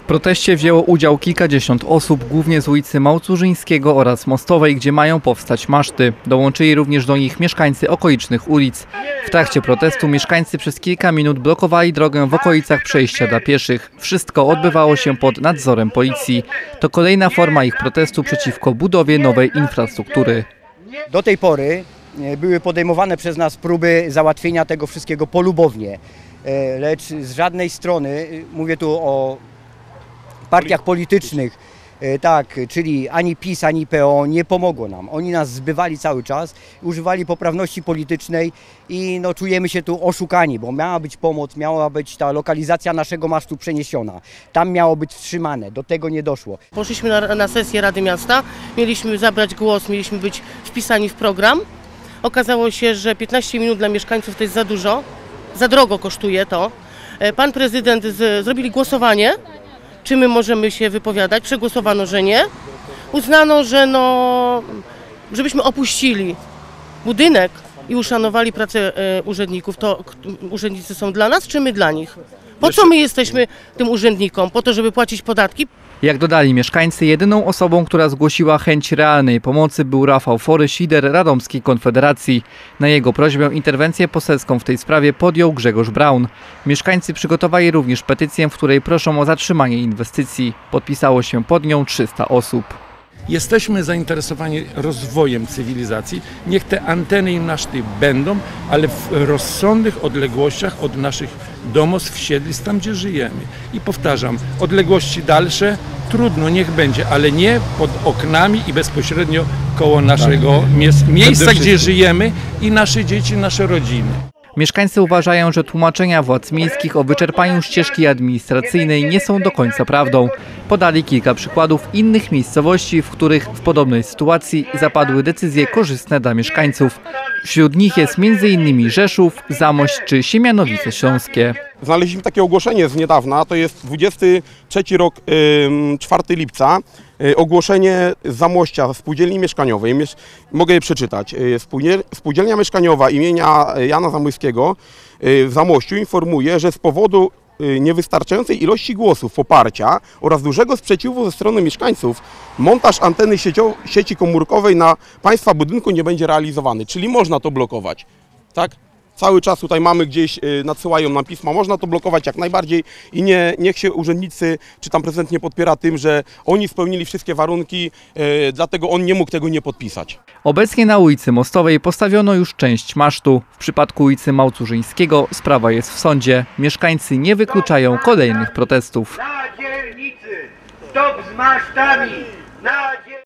proteście wzięło udział kilkadziesiąt osób, głównie z ulicy Małcurzyńskiego oraz Mostowej, gdzie mają powstać maszty. Dołączyli również do nich mieszkańcy okolicznych ulic. W trakcie protestu mieszkańcy przez kilka minut blokowali drogę w okolicach przejścia dla pieszych. Wszystko odbywało się pod nadzorem policji. To kolejna forma ich protestu przeciwko budowie nowej infrastruktury. Do tej pory były podejmowane przez nas próby załatwienia tego wszystkiego polubownie, lecz z żadnej strony, mówię tu o partiach politycznych, tak, czyli ani PiS, ani PO nie pomogło nam. Oni nas zbywali cały czas, używali poprawności politycznej i no, czujemy się tu oszukani, bo miała być pomoc, miała być ta lokalizacja naszego masztu przeniesiona. Tam miało być wstrzymane, do tego nie doszło. Poszliśmy na sesję Rady Miasta, mieliśmy zabrać głos, mieliśmy być wpisani w program. Okazało się, że 15 minut dla mieszkańców to jest za dużo, za drogo kosztuje to. Pan prezydent zrobili głosowanie, czy my możemy się wypowiadać, przegłosowano, że nie. Uznano, że żebyśmy opuścili budynek i uszanowali pracę urzędników. To urzędnicy są dla nas, czy my dla nich? Po co my jesteśmy tym urzędnikom? Po to, żeby płacić podatki? Jak dodali mieszkańcy, jedyną osobą, która zgłosiła chęć realnej pomocy, był Rafał Foryś, lider Radomskiej Konfederacji. Na jego prośbę interwencję poselską w tej sprawie podjął Grzegorz Braun. Mieszkańcy przygotowali również petycję, w której proszą o zatrzymanie inwestycji. Podpisało się pod nią 300 osób. Jesteśmy zainteresowani rozwojem cywilizacji. Niech te anteny i maszty będą, ale w rozsądnych odległościach od naszych domostw, siedlisk, tam gdzie żyjemy. I powtarzam, odległości dalsze trudno, niech będzie, ale nie pod oknami i bezpośrednio koło naszego miejsca, gdzie żyjemy i nasze dzieci, nasze rodziny. Mieszkańcy uważają, że tłumaczenia władz miejskich o wyczerpaniu ścieżki administracyjnej nie są do końca prawdą. Podali kilka przykładów innych miejscowości, w których w podobnej sytuacji zapadły decyzje korzystne dla mieszkańców. Wśród nich jest m.in. Rzeszów, Zamość czy Siemianowice Śląskie. Znaleźliśmy takie ogłoszenie z niedawna, to jest 23 rok, 4 lipca. Ogłoszenie z Zamościa, spółdzielni mieszkaniowej, mogę je przeczytać. Spółdzielnia mieszkaniowa imienia Jana Zamoyskiego w Zamościu informuje, że z powodu niewystarczającej ilości głosów poparcia oraz dużego sprzeciwu ze strony mieszkańców montaż anteny sieci komórkowej na państwa budynku nie będzie realizowany, czyli można to blokować, tak? Cały czas tutaj mamy gdzieś, nadsyłają nam pisma, można to blokować jak najbardziej i niech się urzędnicy, czy tam prezydent nie podpiera tym, że oni spełnili wszystkie warunki, dlatego on nie mógł tego nie podpisać. Obecnie na ulicy Mostowej postawiono już część masztu. W przypadku ulicy Małcurzyńskiego sprawa jest w sądzie. Mieszkańcy nie wykluczają kolejnych protestów. Na dzielnicy! Stop z masztami!